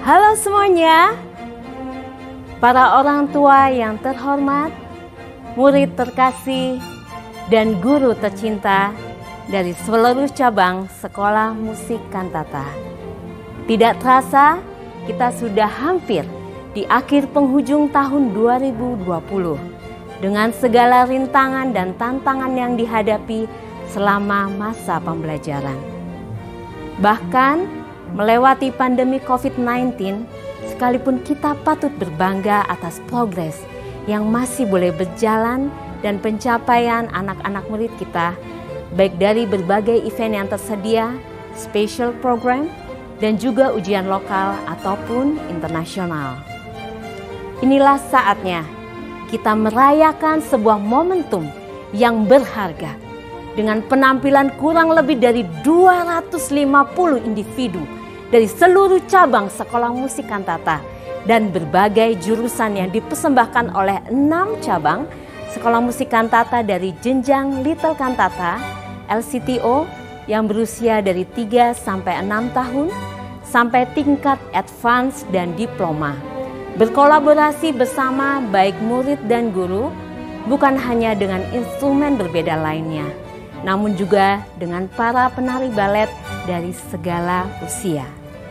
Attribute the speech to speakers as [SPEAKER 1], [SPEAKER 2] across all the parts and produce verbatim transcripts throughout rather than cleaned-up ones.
[SPEAKER 1] Halo semuanya, para orang tua yang terhormat, murid terkasih, dan guru tercinta dari seluruh cabang Sekolah Musik Kantata. Tidak terasa, kita sudah hampir di akhir penghujung tahun dua ribu dua puluh dengan segala rintangan dan tantangan yang dihadapi selama masa pembelajaran. Bahkan melewati pandemi covid sembilan belas, sekalipun kita patut berbangga atas progres yang masih boleh berjalan dan pencapaian anak-anak murid kita, baik dari berbagai event yang tersedia, special program, dan juga ujian lokal ataupun internasional. Inilah saatnya kita merayakan sebuah momentum yang berharga dengan penampilan kurang lebih dari dua ratus lima puluh individu dari seluruh cabang Sekolah Musik Kantata dan berbagai jurusan yang dipersembahkan oleh enam cabang Sekolah Musik Kantata dari jenjang Little Kantata, L C T O yang berusia dari tiga sampai enam tahun sampai tingkat advance dan diploma. Berkolaborasi bersama baik murid dan guru, bukan hanya dengan instrumen berbeda lainnya, namun juga dengan para penari balet dari segala usia.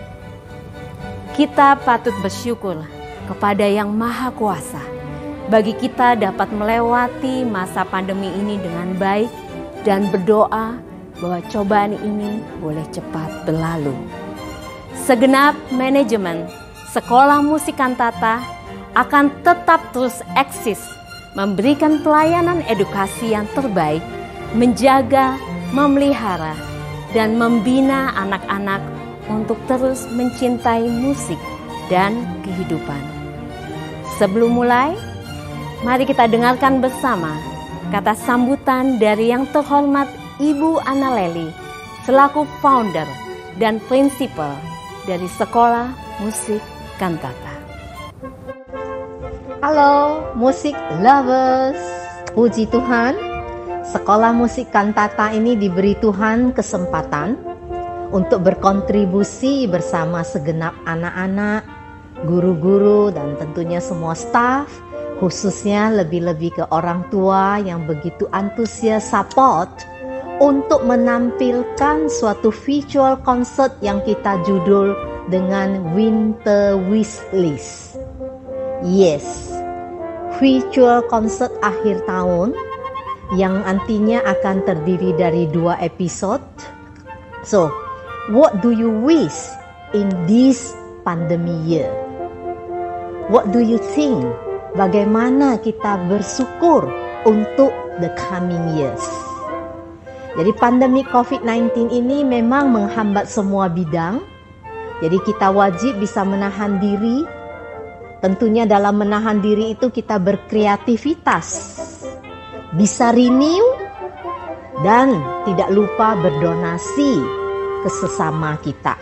[SPEAKER 1] Kita patut bersyukur kepada Yang Maha Kuasa bagi kita dapat melewati masa pandemi ini dengan baik dan berdoa bahwa cobaan ini boleh cepat berlalu. Segenap manajemen Sekolah Musik Kantata akan tetap terus eksis memberikan pelayanan edukasi yang terbaik, menjaga, memelihara, dan membina anak-anak untuk terus mencintai musik dan kehidupan. Sebelum mulai, mari kita dengarkan bersama kata sambutan dari yang terhormat Ibu Ana Lely selaku founder dan prinsipal dari Sekolah Musik Kantata.
[SPEAKER 2] Halo musik lovers, puji Tuhan, Sekolah Musik Kantata ini diberi Tuhan kesempatan untuk berkontribusi bersama segenap anak-anak, guru-guru, dan tentunya semua staf, khususnya lebih-lebih ke orang tua yang begitu antusias support untuk menampilkan suatu visual concert yang kita judul dengan Winter Wish List. Yes, visual concert akhir tahun yang nantinya akan terdiri dari dua episode. So, what do you wish in this pandemic year? What do you think? Bagaimana kita bersyukur untuk the coming years? Jadi pandemi covid sembilan belas ini memang menghambat semua bidang. Jadi kita wajib bisa menahan diri. Tentunya dalam menahan diri itu kita berkreativitas, bisa renew, dan tidak lupa berdonasi ke sesama kita.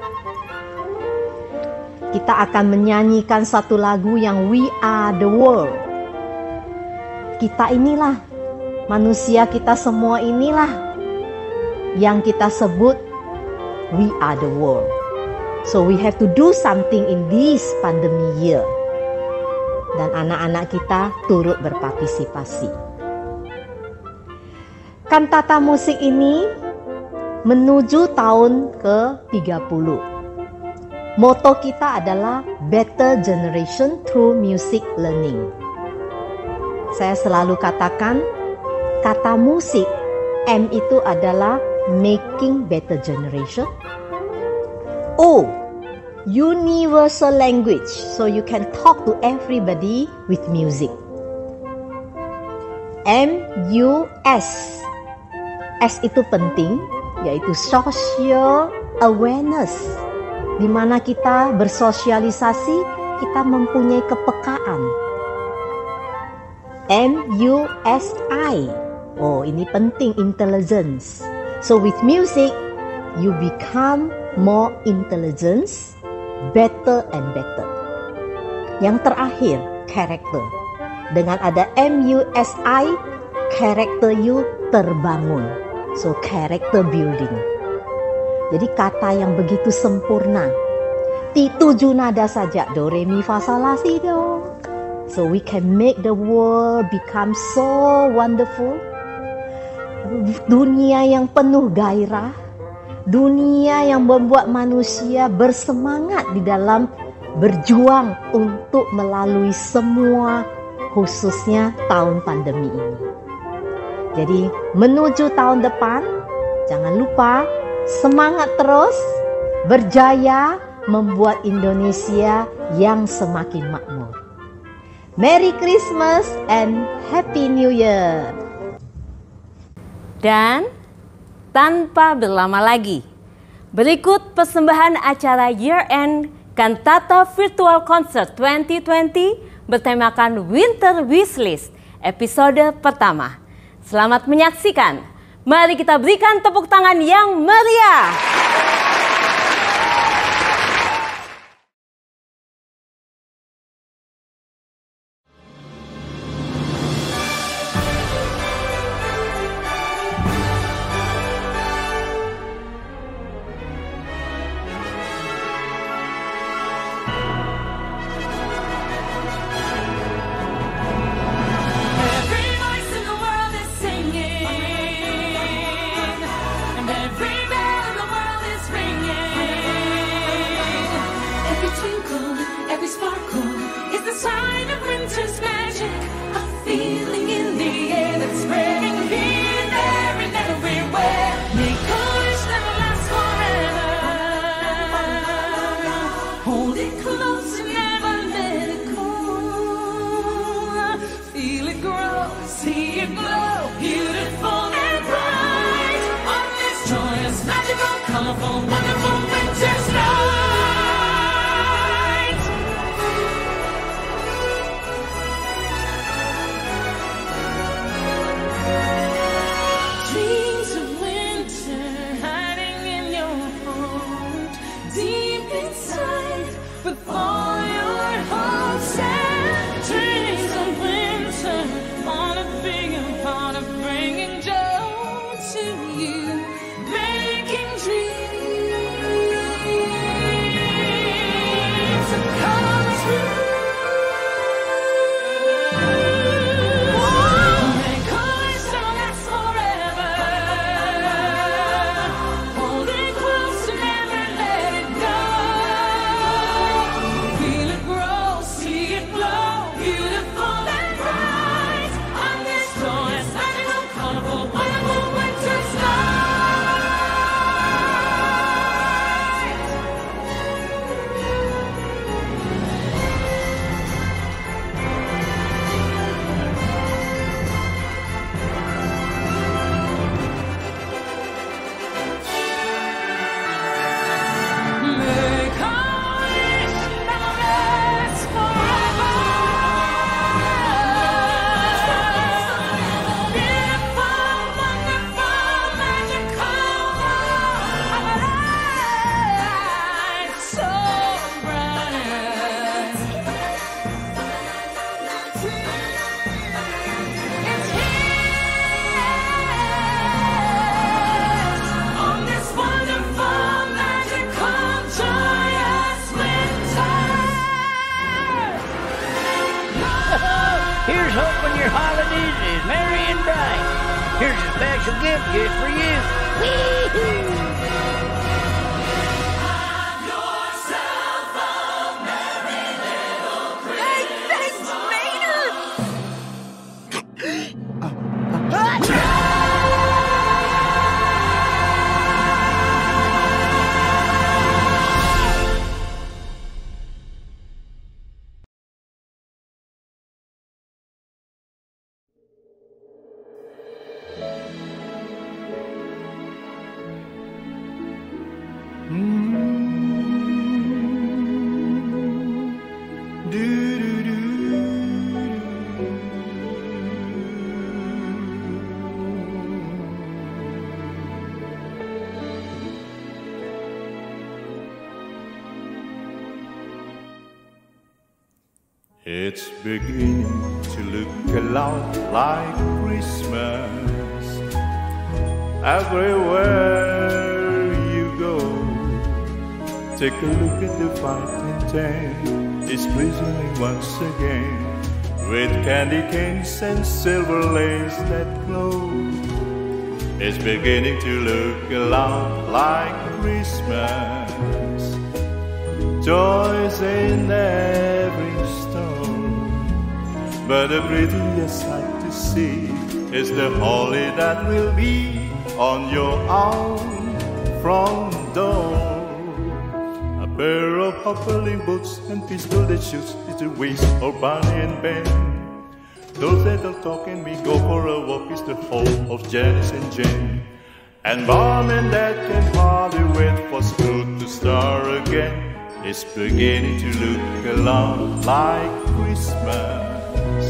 [SPEAKER 2] Kita akan menyanyikan satu lagu yang We Are The World. Kita inilah, manusia kita semua inilah yang kita sebut We Are The World. So we have to do something in this pandemic year. Dan anak-anak kita turut berpartisipasi. Kantata musik ini menuju tahun ke tiga puluh. Moto kita adalah Better Generation Through Music Learning. Saya selalu katakan, kata musik, M itu adalah Making Better Generation. O, Universal Language, so you can talk to everybody with music. M, U, S. S itu penting, yaitu Social Awareness, di mana kita bersosialisasi, kita mempunyai kepekaan. M, U, S, I. Oh, ini penting, intelligence. So with music, you become more intelligence, better and better. Yang terakhir, character. Dengan ada M U S I, character you terbangun. So character building. Jadi kata yang begitu sempurna. seperti tujuh nada saja, do, re, mi, fa, sol, la, si, do. So we can make the world become so wonderful. Dunia yang penuh gairah, dunia yang membuat manusia bersemangat di dalam berjuang untuk melalui semua, khususnya tahun pandemi ini. Jadi menuju tahun depan, jangan lupa semangat terus, berjaya membuat Indonesia yang semakin makmur. Merry Christmas and Happy New Year.
[SPEAKER 1] Dan tanpa berlama lagi, berikut persembahan acara Year End Cantata Virtual Concert dua ribu dua puluh bertemakan Winter Wishlist episode pertama. Selamat menyaksikan. Mari kita berikan tepuk tangan yang meriah.
[SPEAKER 3] Here's hoping your holidays is merry and bright. Here's a special gift just for you. Wee-hoo.
[SPEAKER 4] Have yourself a merry little Christmas. Hey, thanks, Maynard!
[SPEAKER 5] It's beginning to look a lot like Christmas everywhere you go. Take a look at the fighting tank. It's glistening once again with candy canes and silver lace that glow. It's beginning to look a lot like Christmas. Toys in every store, but the prettiest sight to see is the holly that will be on your own front door. A pair of hoppling boots and pistol-head shoes is the waist of Barney and Ben. Those that'll talk and we go for a walk is the home of Janice and Jane. And Mom and Dad can hardly wait for school to start again. It's beginning to look a lot like Christmas.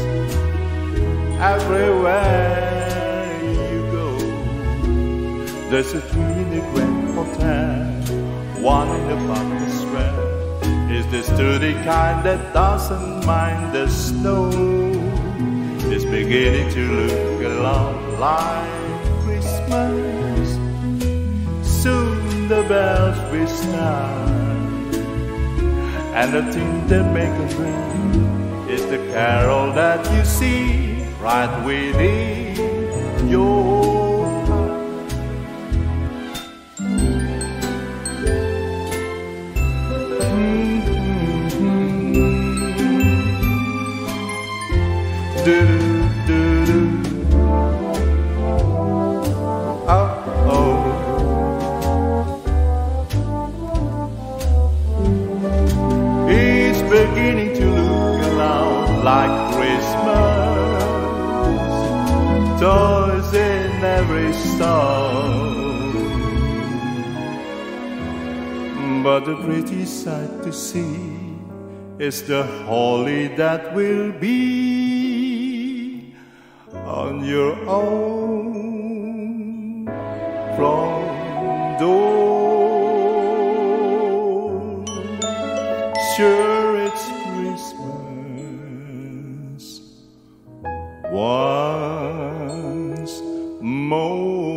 [SPEAKER 5] Everywhere you go, there's a tree in the Grand Hotel, one in the park as well. It's the sturdy kind that doesn't mind the snow. It's beginning to look a lot like Christmas. Soon the bells will start, and the thing that makes us ring is the carol that you see right within your heart. Mm-hmm. Do-do-do-do. Oh-oh. It's beginning to look a lot like Christmas. Toys in every store, but the pretty sight to see is the holly that will be on your own front door. Sure, it's Christmas once more.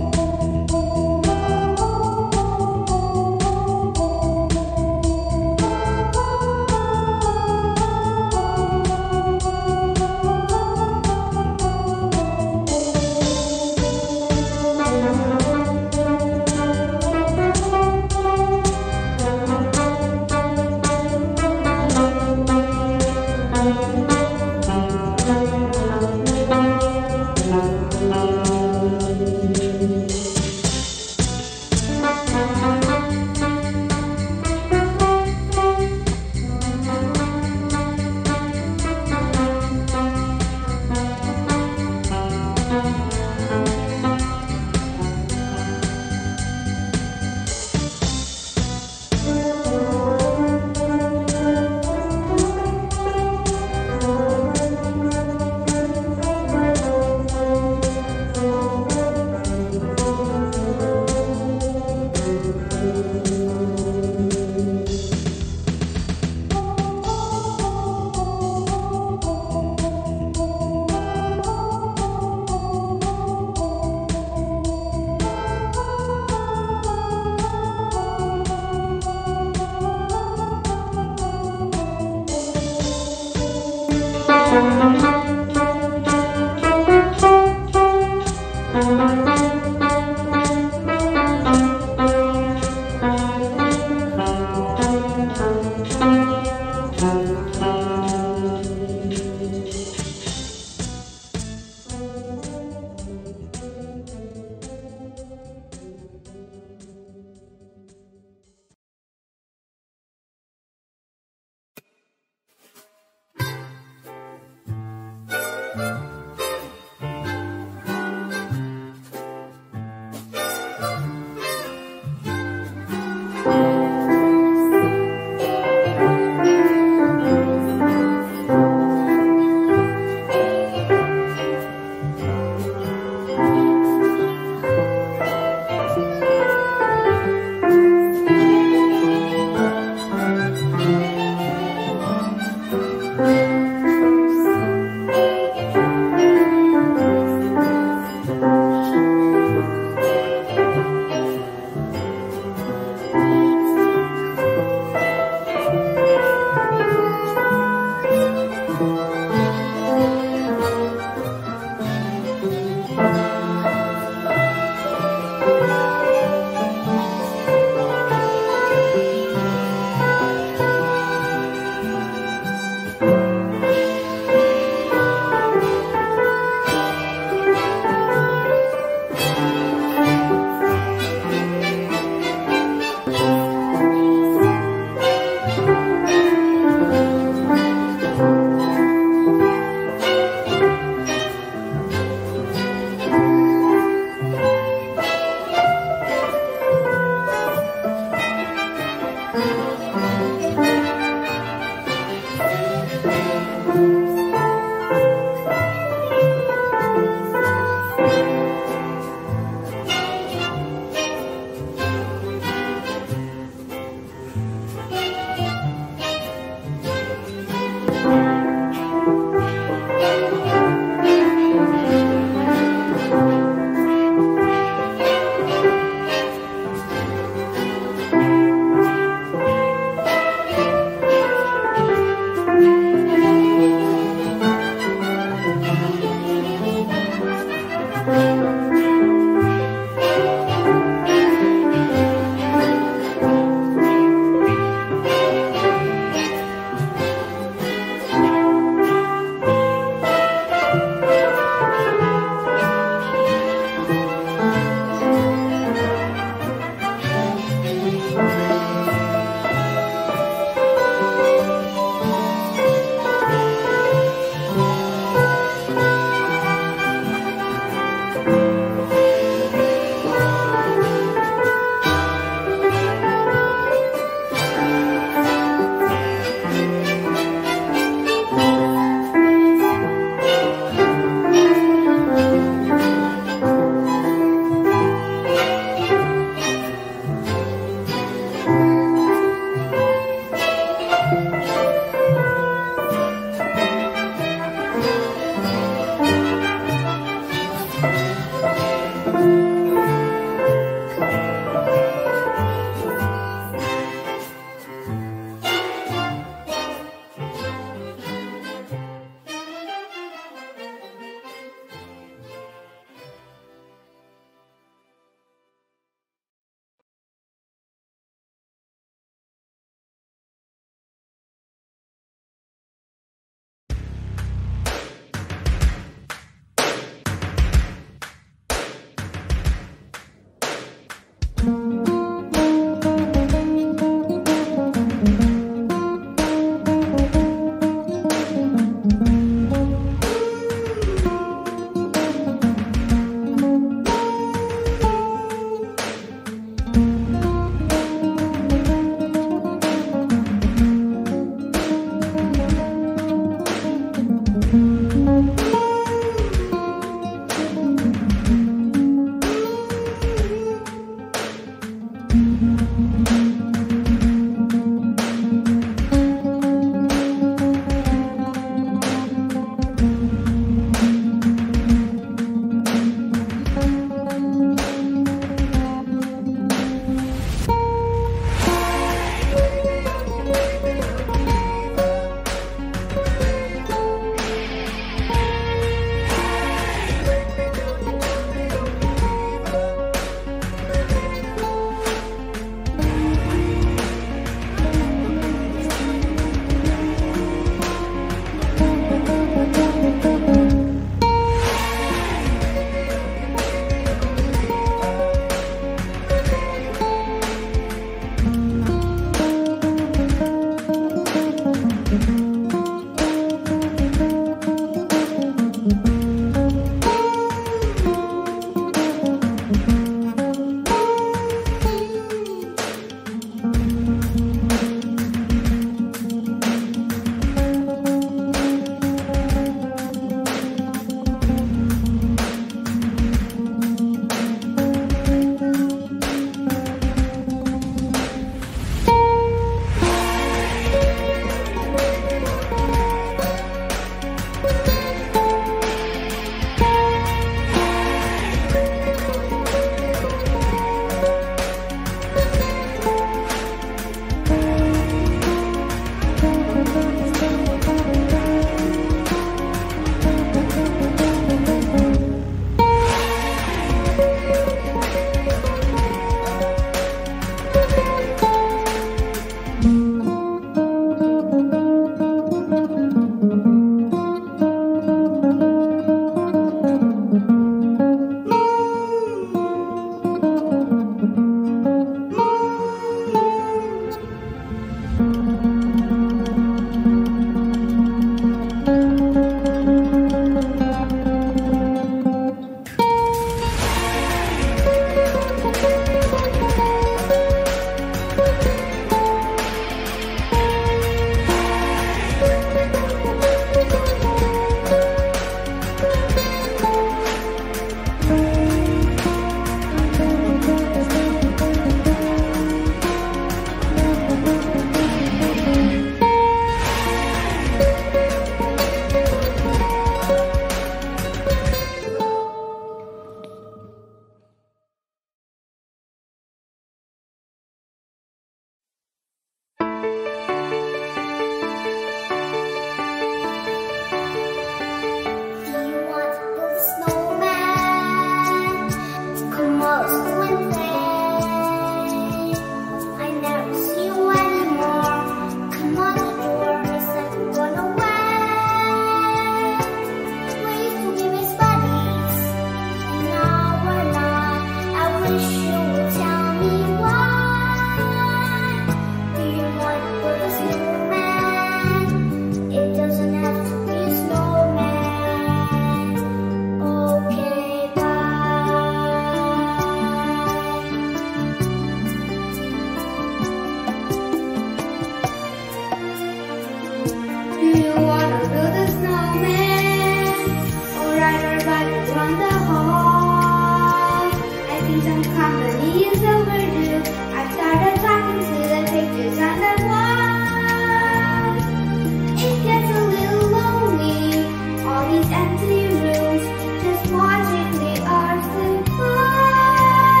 [SPEAKER 6] you wanna build a snowman or ride our bike around the hall? I think some company is overdue. I've started talking to the pictures on the wall. It gets a little lonely, all these empty rooms, just watching the art slip by.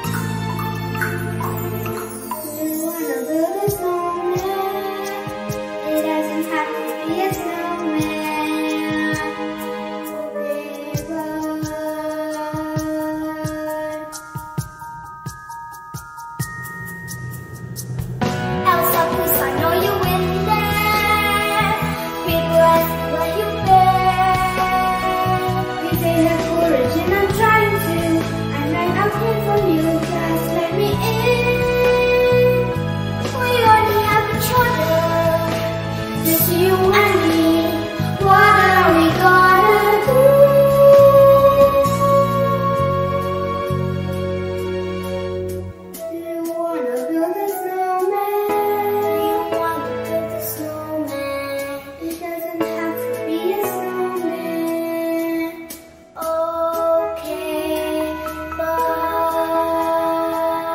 [SPEAKER 6] Do you wanna build a snowman? It doesn't have to be a snowman. Oh, big bird. Elsa, please, I know you in there. People ask what you've been. Please say have courage and I'm trying to. I'm right out here for you, just let me in. We only have each other, just you and me. What are we gonna do? Do you wanna build a snowman? Do you wanna build a snowman? It doesn't have to be a snowman. Okay, bye.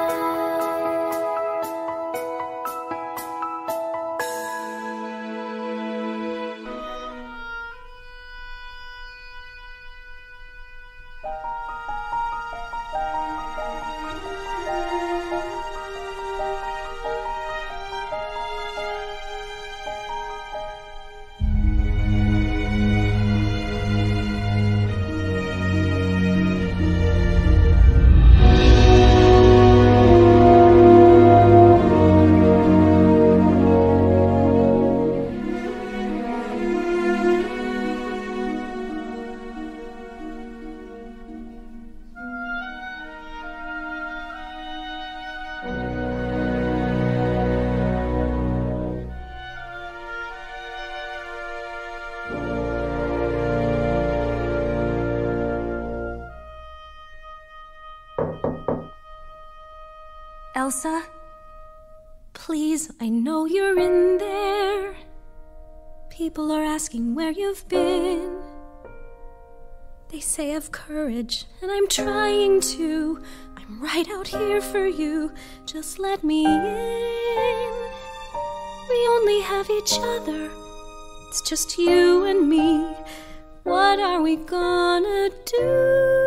[SPEAKER 7] Elsa, please, I know you're in there. People are asking where you've been. They say have courage, and I'm trying to. I'm right out here for you. Just let me in. We only have each other. It's just you and me. What are we gonna do?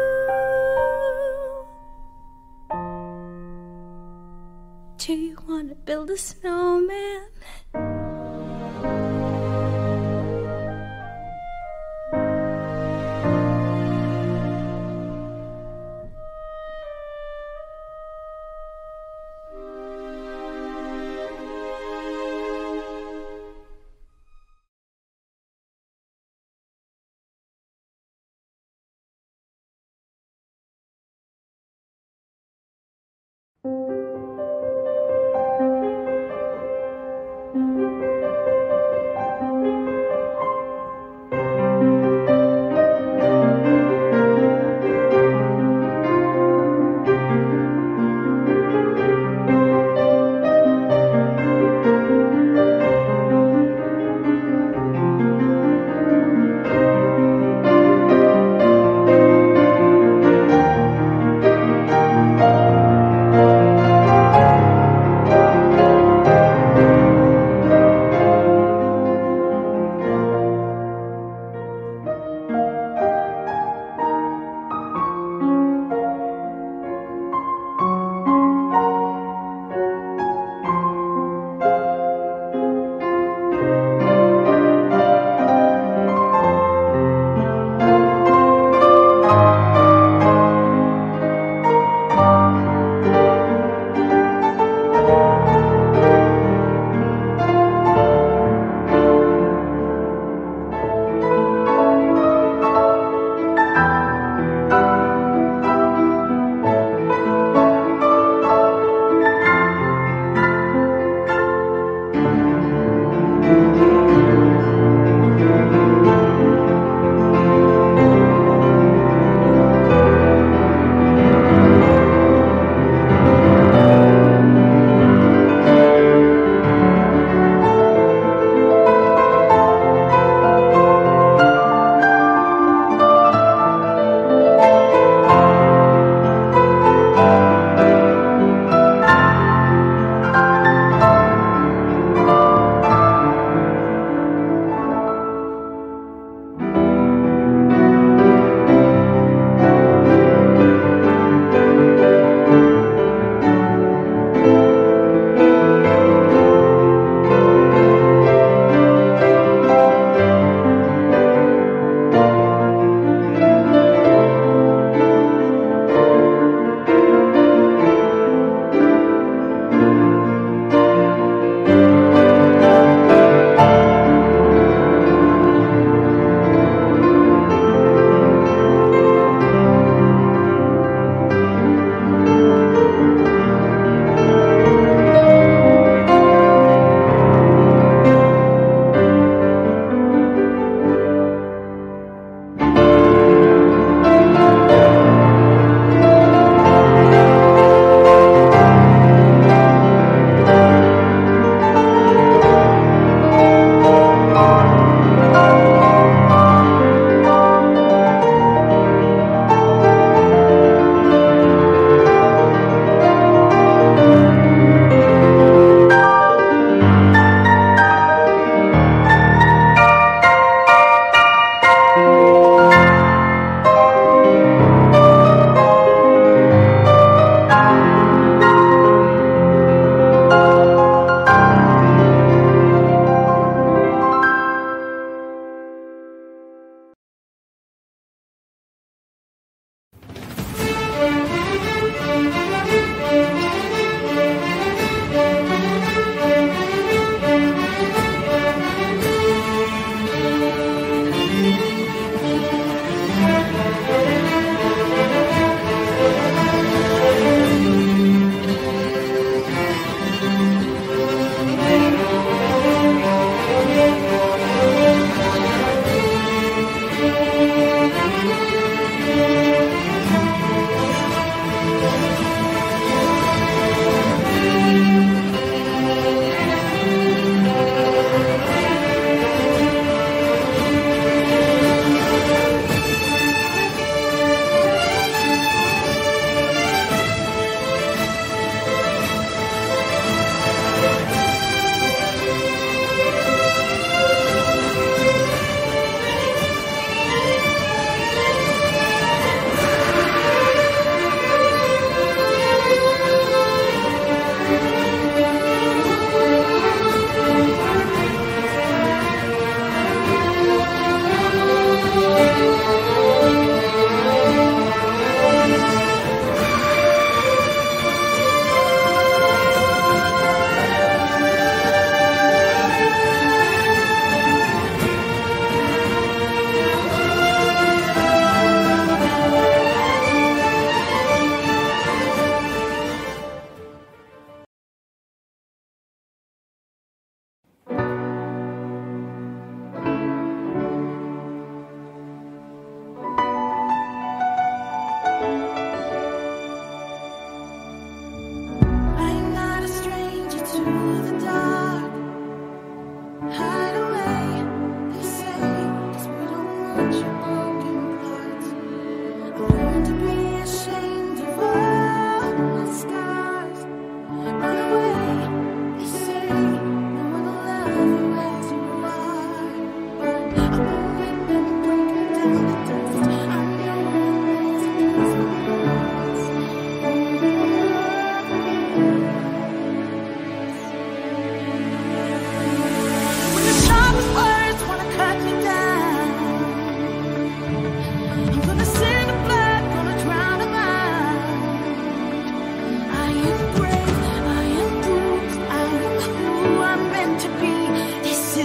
[SPEAKER 7] Do you want to build a snowman?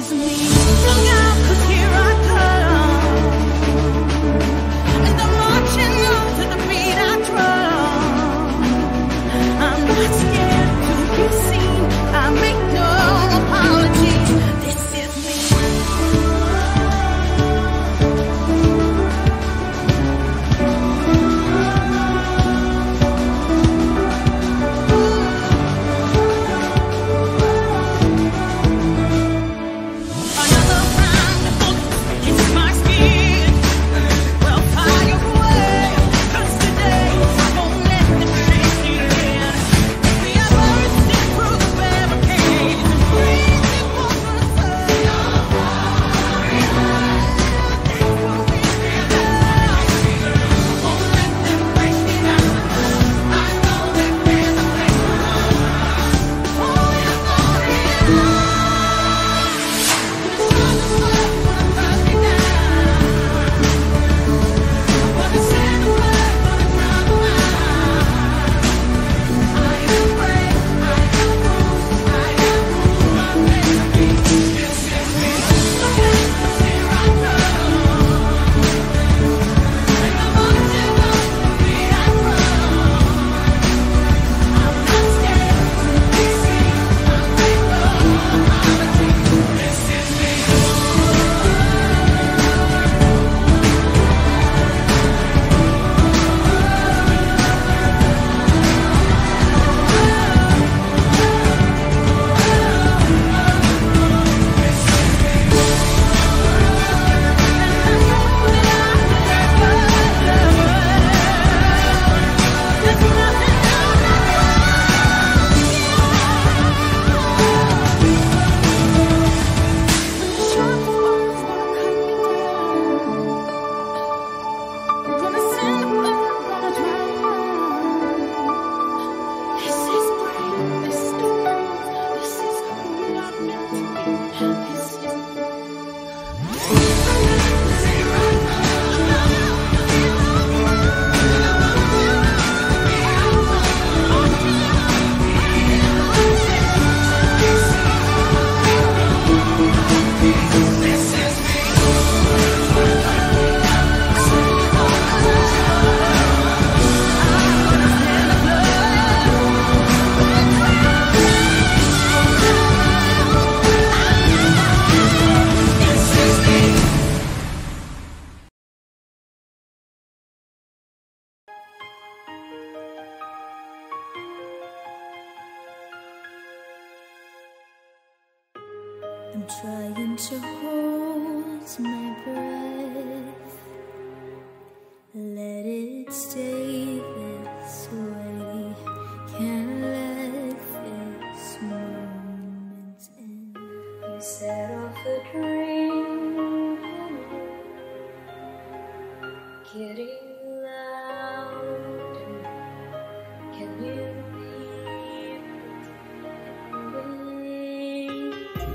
[SPEAKER 7] is me. Look out, 'cause here I come. And I'm marching on to the beat I drum. I'm not scared to be seen. I make no apologies. This is me. I'm trying to hold my breath. Let it stay this way. Can't let this moment end. You set off a dream, getting louder. Can you hear it?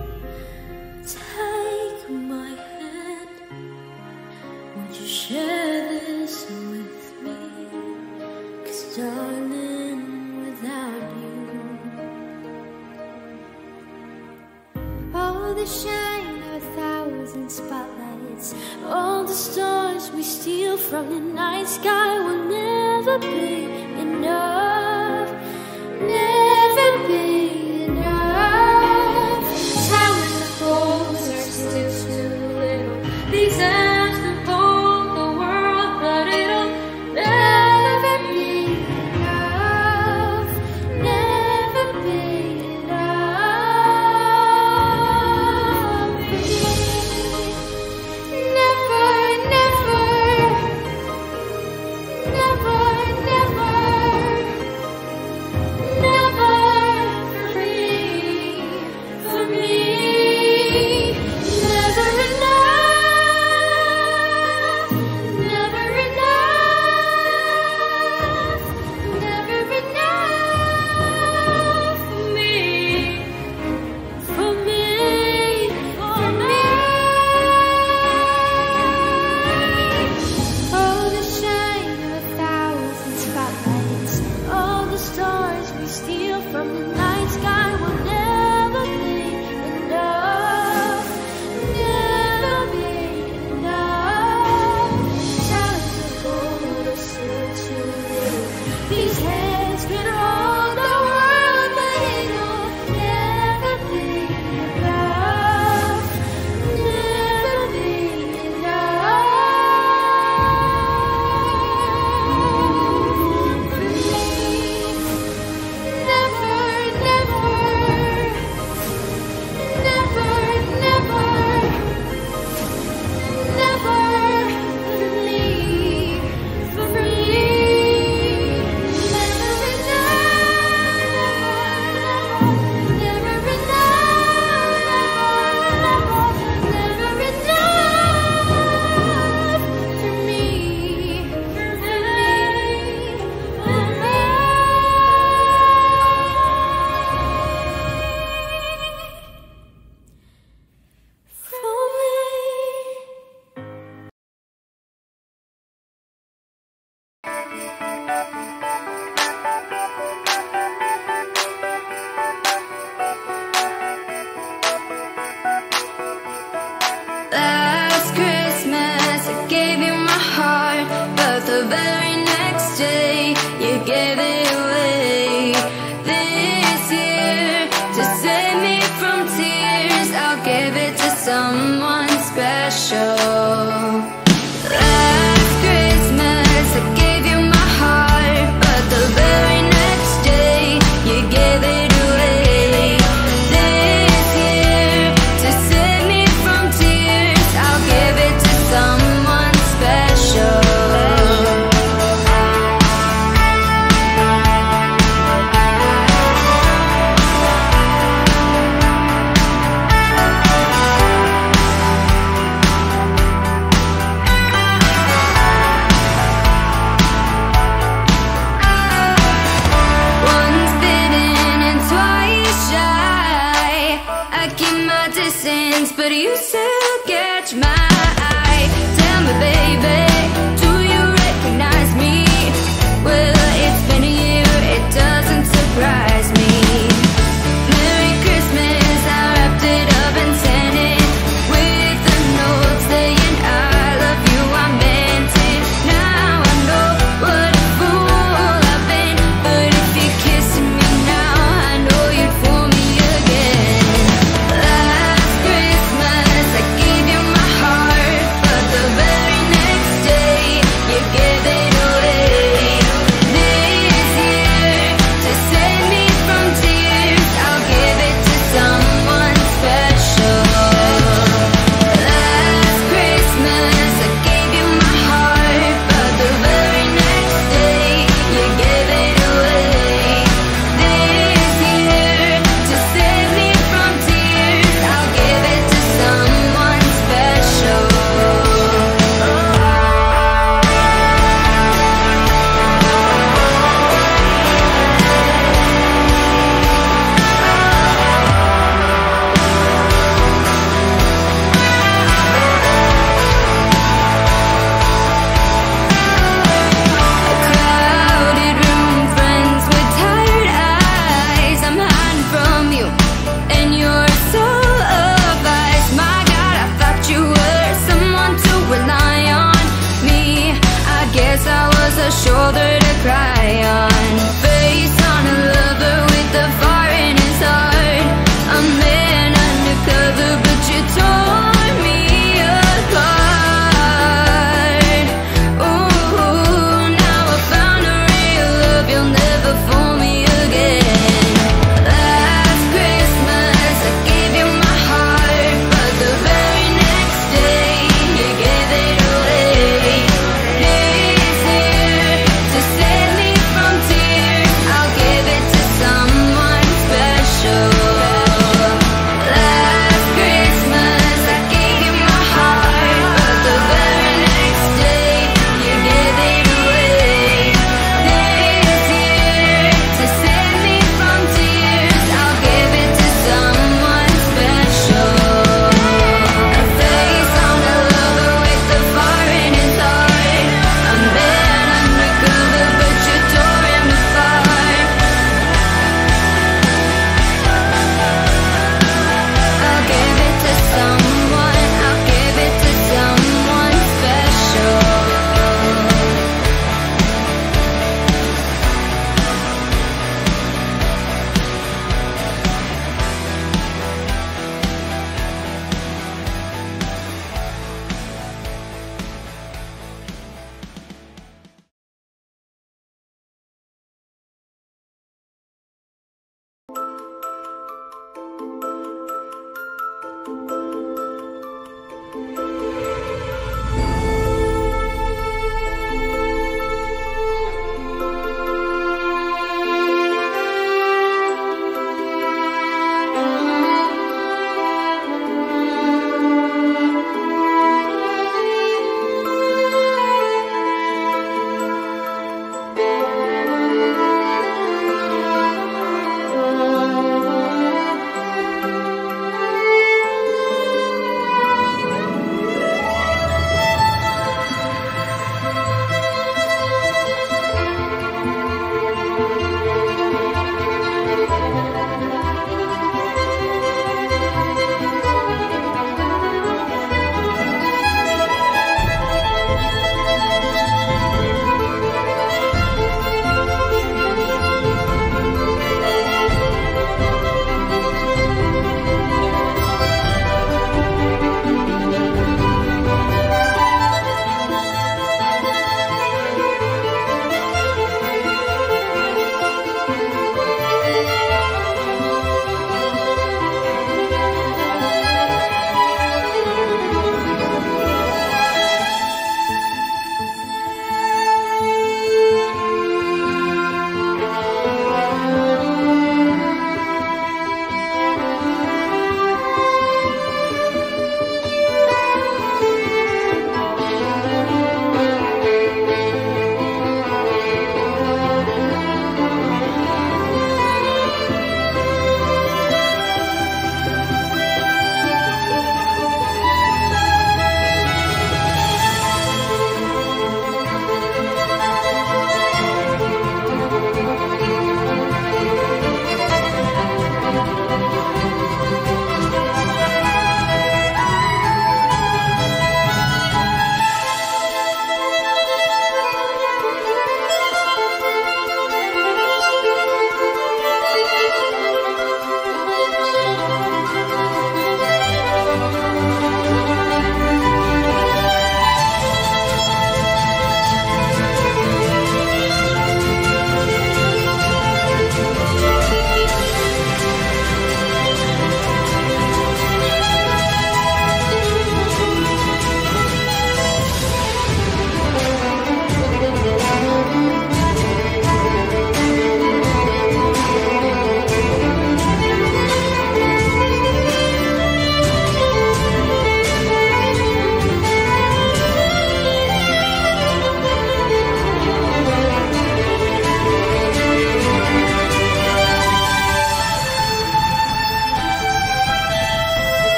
[SPEAKER 7] Take my hand. Won't you share this with me? 'Cause darling, without you, all the shine of a thousand spotlights, all the stars we steal from the night sky will never be enough. Never be enough. Towers of gold are still too little. These arms that hold the world, but it'll never be enough. Never be enough. Never, never, never, never, never.
[SPEAKER 8] someone special. Last Christmas I gave you my heart, but the very next day you gave it away. This year, to save me from tears, I'll give it to someone special. Once bitten and twice shy, I keep my distance, but you still catch my eye. Tell me, baby, do you recognize me? Well, it's been a year, it doesn't surprise me. Merry Christmas, I wrapped it up and sent it with a note saying I love you, I meant it. Now I know what a fool I've been, but if you're kissing me now, I know you'd fool me again. Last Christmas I gave you my heart,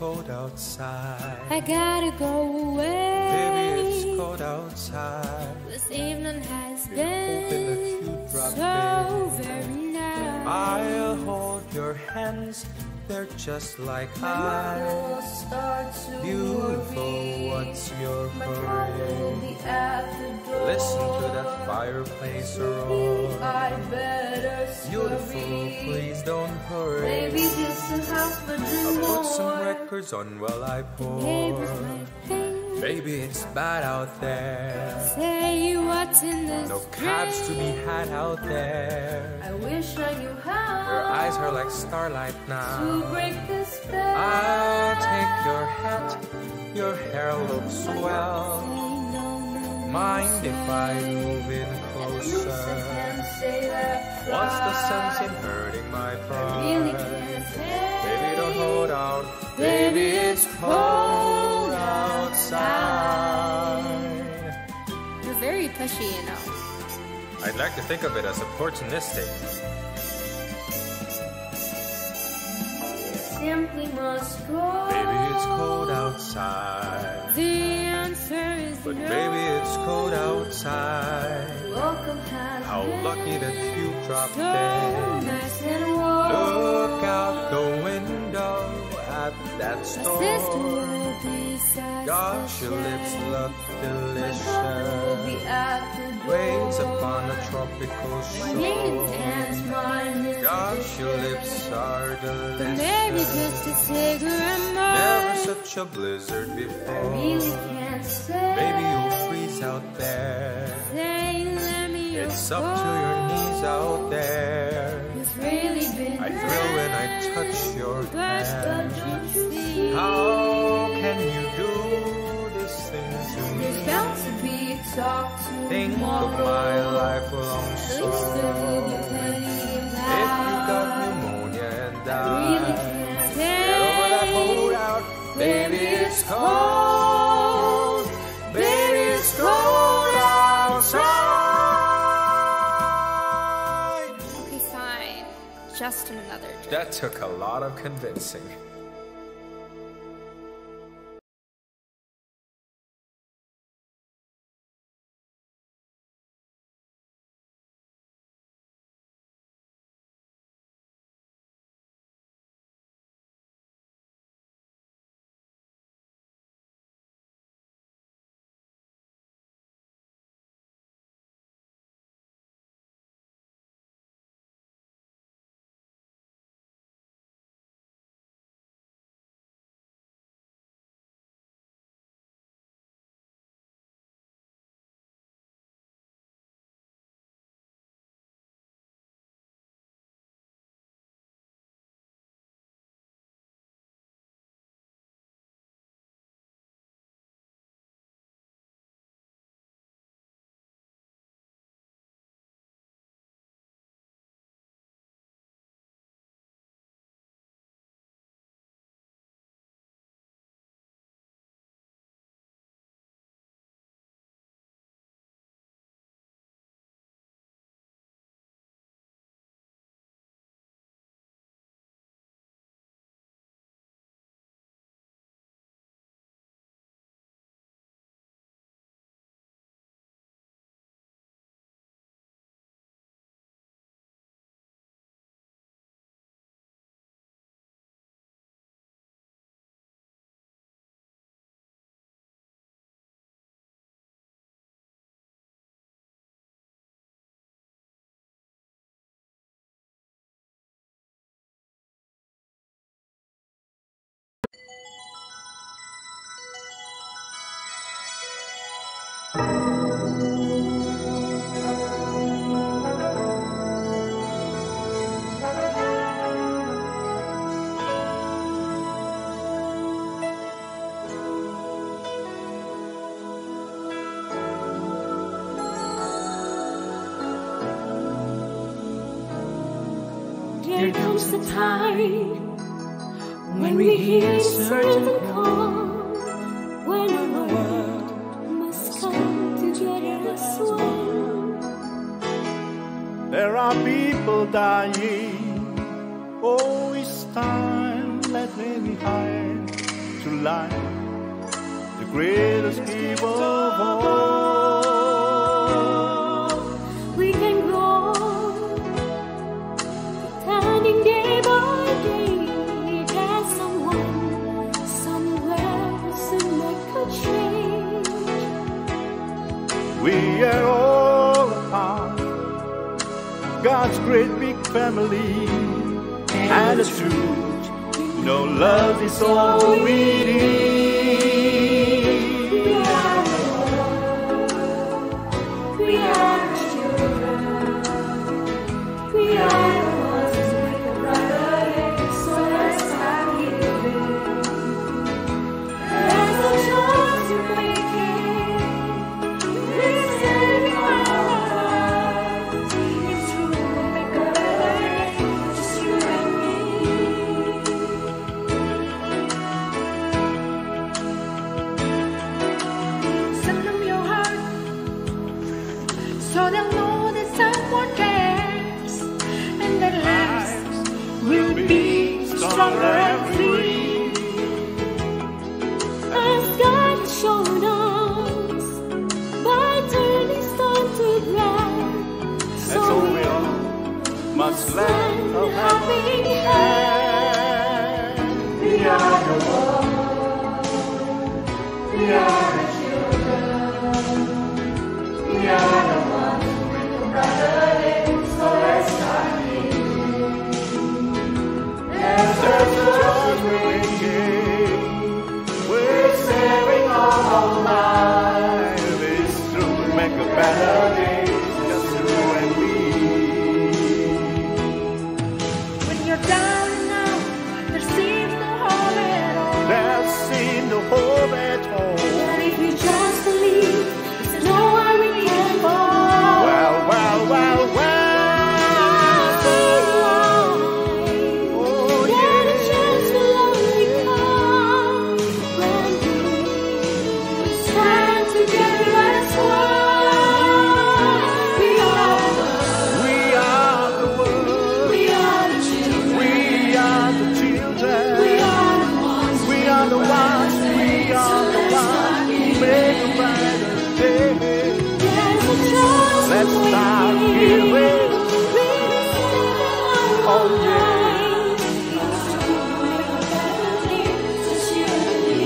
[SPEAKER 9] cold outside.
[SPEAKER 7] I gotta go away.
[SPEAKER 9] Baby, it's cold outside.
[SPEAKER 7] This evening has
[SPEAKER 9] Hoping
[SPEAKER 7] been
[SPEAKER 9] that you drop
[SPEAKER 7] so
[SPEAKER 9] in.
[SPEAKER 7] very nice.
[SPEAKER 9] I'll hold your hands, they're just like ice. Beautiful, what's your hurry? Listen to that fireplace roar. Beautiful, please don't hurry.
[SPEAKER 6] Maybe just a half a
[SPEAKER 9] I'll
[SPEAKER 6] dream
[SPEAKER 9] put some
[SPEAKER 6] more.
[SPEAKER 9] records on while I pour.
[SPEAKER 7] Neighbors might think,
[SPEAKER 9] Baby, it's bad out there.
[SPEAKER 7] say what's in this
[SPEAKER 9] No cabs to be
[SPEAKER 7] drink.
[SPEAKER 9] had out there.
[SPEAKER 6] I wish I knew how
[SPEAKER 9] Your eyes are like starlight
[SPEAKER 6] to
[SPEAKER 9] now.
[SPEAKER 6] break the spell.
[SPEAKER 9] I'll take your hat, your hair looks well. Mind if I move in closer? What's the sense in hurting my pride? Baby, don't hold out. Baby, it's cold outside.
[SPEAKER 7] You're very pushy, you know.
[SPEAKER 9] I'd like to think of it as opportunistic.
[SPEAKER 6] Simply must go.
[SPEAKER 9] Baby, it's cold outside.
[SPEAKER 7] The answer is
[SPEAKER 9] But
[SPEAKER 7] no.
[SPEAKER 9] baby, it's cold outside.
[SPEAKER 6] Welcome has
[SPEAKER 9] How
[SPEAKER 6] been
[SPEAKER 9] lucky that you dropped
[SPEAKER 7] so
[SPEAKER 9] in.
[SPEAKER 7] nice
[SPEAKER 6] and warm.
[SPEAKER 9] Look out the window at that
[SPEAKER 7] My sister
[SPEAKER 9] store.
[SPEAKER 7] will be
[SPEAKER 9] Gosh, your lips
[SPEAKER 7] suspicious.
[SPEAKER 9] look
[SPEAKER 6] Will be
[SPEAKER 9] delicious.
[SPEAKER 6] at the door.
[SPEAKER 9] Waves upon a tropical
[SPEAKER 6] My name
[SPEAKER 9] shore.
[SPEAKER 6] and mine is
[SPEAKER 9] Gosh, your lips are
[SPEAKER 7] But maybe
[SPEAKER 9] delicious.
[SPEAKER 7] just a cigarette
[SPEAKER 9] Never
[SPEAKER 7] more.
[SPEAKER 9] such a blizzard
[SPEAKER 6] I really
[SPEAKER 9] before.
[SPEAKER 6] can't say.
[SPEAKER 9] Baby, you'll freeze out there.
[SPEAKER 7] Say, let me
[SPEAKER 9] It's up to your knees out there.
[SPEAKER 6] It's really been
[SPEAKER 9] I thrill when I touch your
[SPEAKER 7] But
[SPEAKER 9] hand.
[SPEAKER 6] Don't you see?
[SPEAKER 9] How can you do this thing to
[SPEAKER 6] There's
[SPEAKER 9] me?
[SPEAKER 6] bound to be talk
[SPEAKER 9] Think
[SPEAKER 6] tomorrow.
[SPEAKER 9] of my lifelong
[SPEAKER 6] At least there will be
[SPEAKER 9] sorrow.
[SPEAKER 6] plenty in
[SPEAKER 9] If you got
[SPEAKER 6] power.
[SPEAKER 9] pneumonia and
[SPEAKER 6] I really
[SPEAKER 9] die,
[SPEAKER 6] can't
[SPEAKER 9] get over that hold out. Baby, it's cold. Baby, it's cold outside.
[SPEAKER 7] Okay, fine. Just another drink.
[SPEAKER 9] That took a lot of convincing.
[SPEAKER 7] There comes a time when we hear certain call, when our world must come together as one.
[SPEAKER 5] There are people dying. Oh, it's time, let me hide. to life, the greatest gift of all.
[SPEAKER 7] We can grow, pretending day by day there's someone somewhere who soon make a change.
[SPEAKER 5] We are all a part of God's great big family, and the truth, you know, love is all we need.
[SPEAKER 7] We are the world, we are the children, we are the ones who make a brighter day, so let's start giving. There's no choice we're making, we're saving our lives. It's true, we'll make a better day, just you and me. Send them your heart, so they'll know that someone cares, and their lives will be stronger and free. As God has shown us by turning stone to bread,
[SPEAKER 5] That's all we all must lend a helping hand.
[SPEAKER 7] we are the world, we are the children, we are the ones who make a brighter day, so let's start giving. There's
[SPEAKER 5] There's a choice we're making. We're saving all our lives. It's true, we make a better day, just you and me.
[SPEAKER 7] when you're down and out, there seems no hope at all.
[SPEAKER 5] There's seen the hope at home.
[SPEAKER 7] But if you just believe, there's nowhere we can go.
[SPEAKER 5] Well, well, well, well. Oh,
[SPEAKER 7] Get a
[SPEAKER 5] yeah.
[SPEAKER 7] chance will only come when we stand together as one. We are the
[SPEAKER 5] We are the world.
[SPEAKER 7] we are the children.
[SPEAKER 5] We are the children.
[SPEAKER 7] We are the ones.
[SPEAKER 5] We are the ones. We are the ones who make a brighter day.
[SPEAKER 7] There's a choice
[SPEAKER 5] Let's
[SPEAKER 7] we're
[SPEAKER 5] start
[SPEAKER 7] making.
[SPEAKER 5] giving.
[SPEAKER 7] We're saving our
[SPEAKER 5] Oh, yeah.
[SPEAKER 7] lives. It's true, we make a better day, just you and me.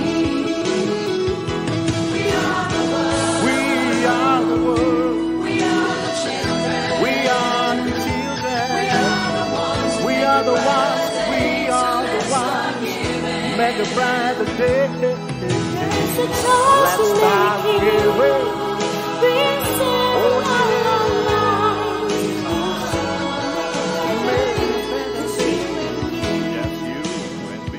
[SPEAKER 7] We are the world.
[SPEAKER 5] We are the world.
[SPEAKER 7] We are the children.
[SPEAKER 5] We are the children.
[SPEAKER 7] We are the ones.
[SPEAKER 5] We are the ones. We are the ones. Make a brighter day.
[SPEAKER 7] There's a choice
[SPEAKER 5] Let's
[SPEAKER 7] we're
[SPEAKER 5] start
[SPEAKER 7] making.
[SPEAKER 5] giving.
[SPEAKER 7] We're saving our lives.
[SPEAKER 5] Yes, you and me.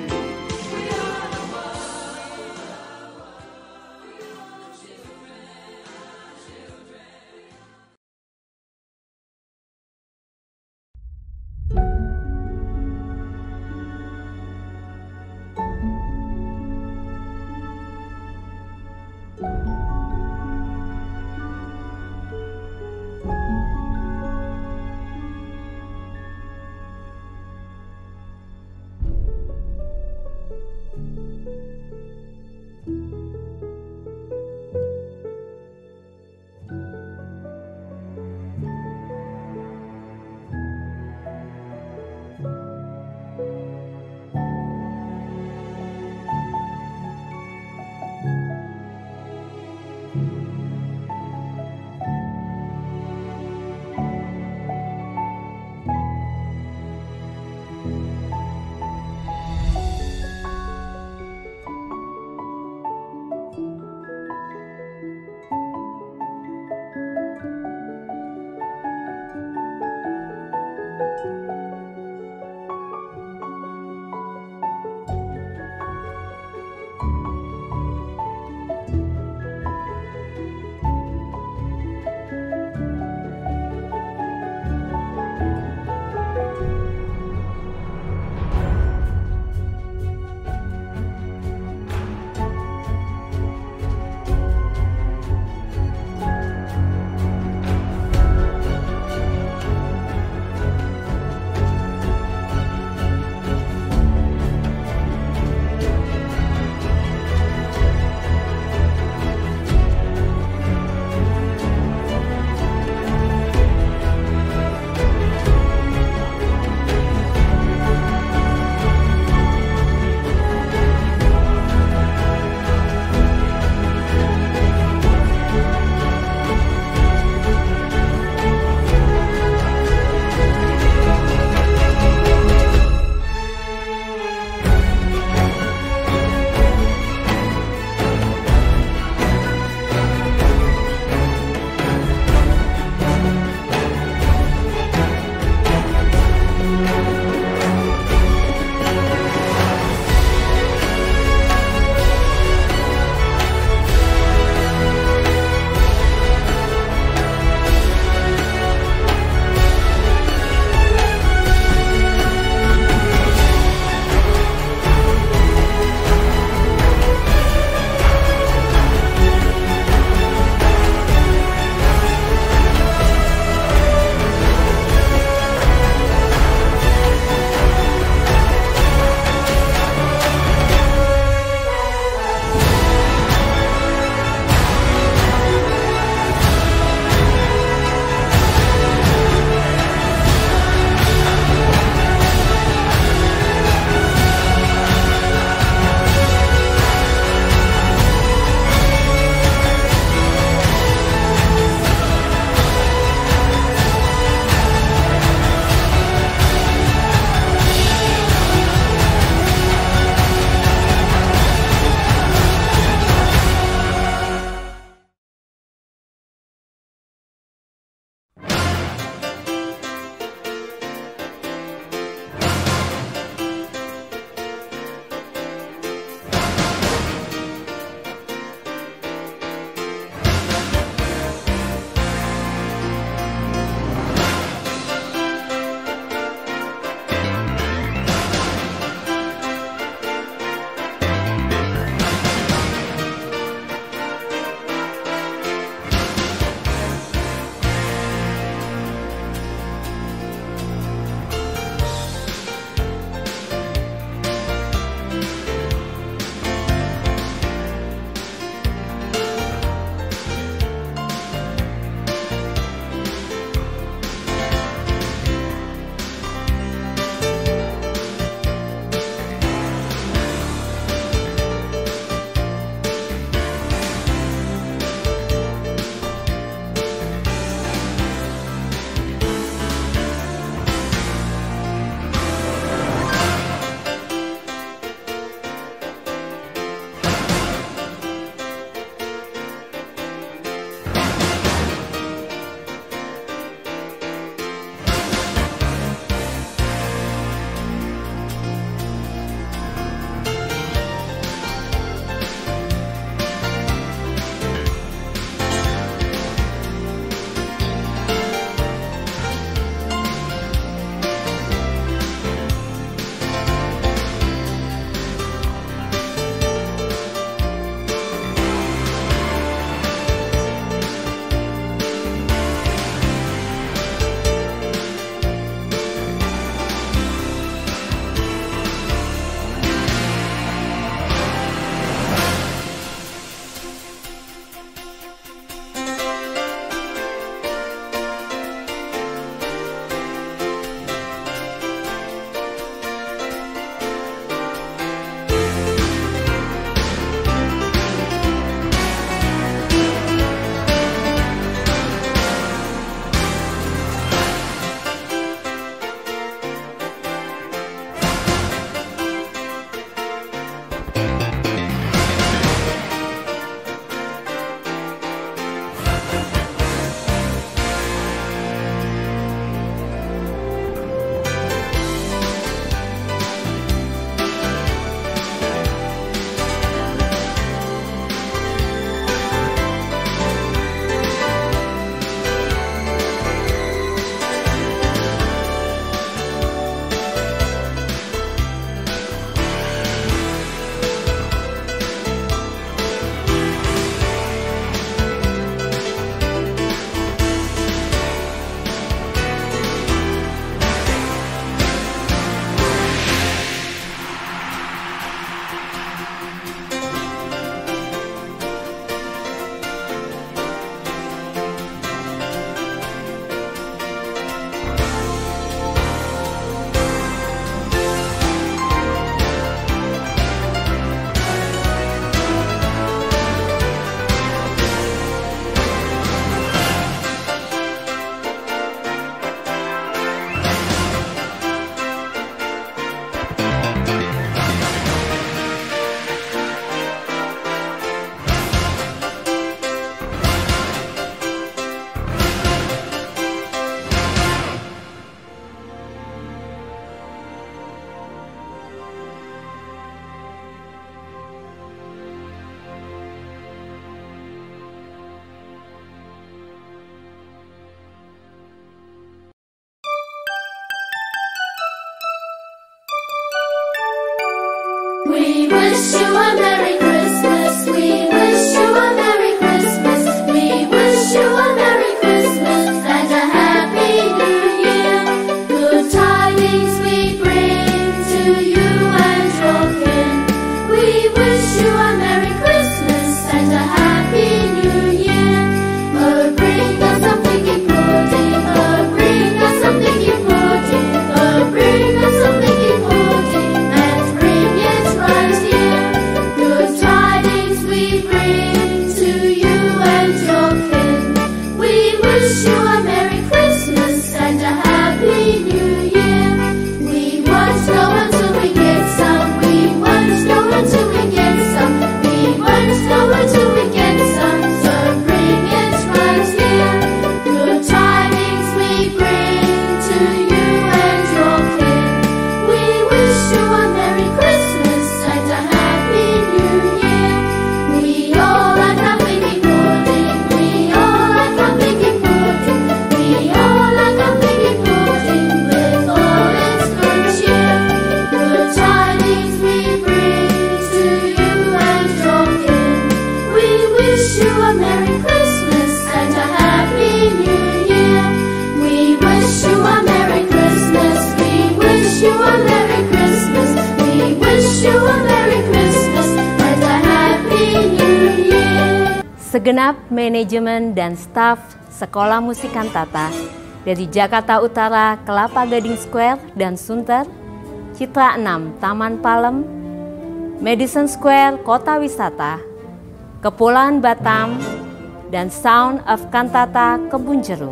[SPEAKER 6] wish you a Merry Christmas. We wish you a Merry Christmas. We wish you a Merry Christmas and a Happy New Year. Good tidings we bring to you and your kin. We wish you a Merry Christmas and a Happy New Year. Oh, bring us some figgy pudding. Oh, bring us some figgy pudding. Oh, bring us some figgy pudding and bring it right here. Good tidings we bring to you and your kin. We wish you a Merry Christmas and a Happy New Year. We won't go until we get some. We won't go until we get some. We won't go until we get some. So bring it right here. Good tidings we bring to you and your kin. We wish you a Merry Christmas and a Happy New Year. We all like a figgy pudding. We all like a figgy pudding. We all like a figgy pudding with all its good cheer. Good tidings we bring to you and your kin. We wish you a Merry Christmas and a Happy New Year. We wish you a Merry Christmas. We wish you a Merry Christmas. We wish you a Merry Christmas and a Happy New Year.
[SPEAKER 1] Segenap manajemen dan staf Sekolah Musik Kantata dari Jakarta Utara, Kelapa Gading Square dan Sunter, Citra enam Taman Palem, Madison Square Kota Wisata, Kepulauan Batam, dan Sound of Kantata Kebun Jeruk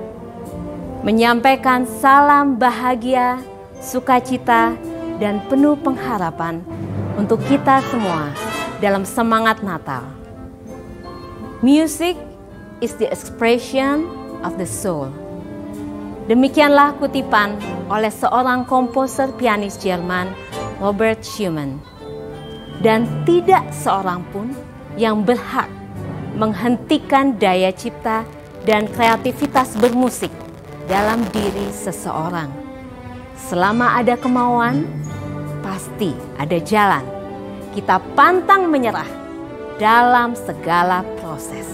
[SPEAKER 1] menyampaikan salam bahagia, sukacita, dan penuh pengharapan untuk kita semua dalam semangat Natal. Music is the expression of the soul. Demikianlah kutipan oleh seorang komposer pianis Jerman, Robert Schumann. Dan tidak seorang pun yang berhak menghentikan daya cipta dan kreativitas bermusik dalam diri seseorang. Selama ada kemauan, pasti ada jalan. Kita pantang menyerah dalam segala proses.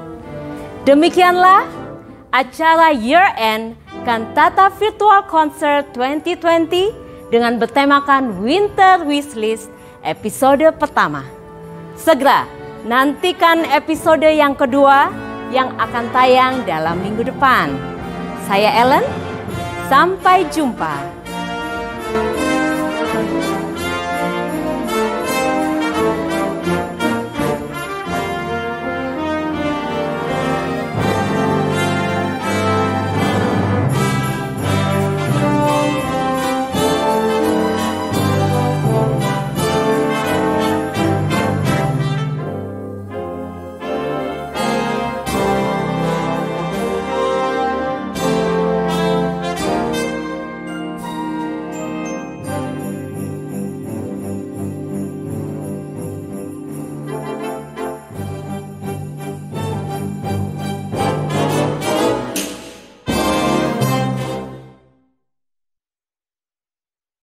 [SPEAKER 1] Demikianlah acara Year End Kantata Virtual Concert dua ribu dua puluh dengan bertemakan Winter Wishlist episode pertama. Segera nantikan episode yang kedua yang akan tayang dalam minggu depan. Saya Ellen, sampai jumpa.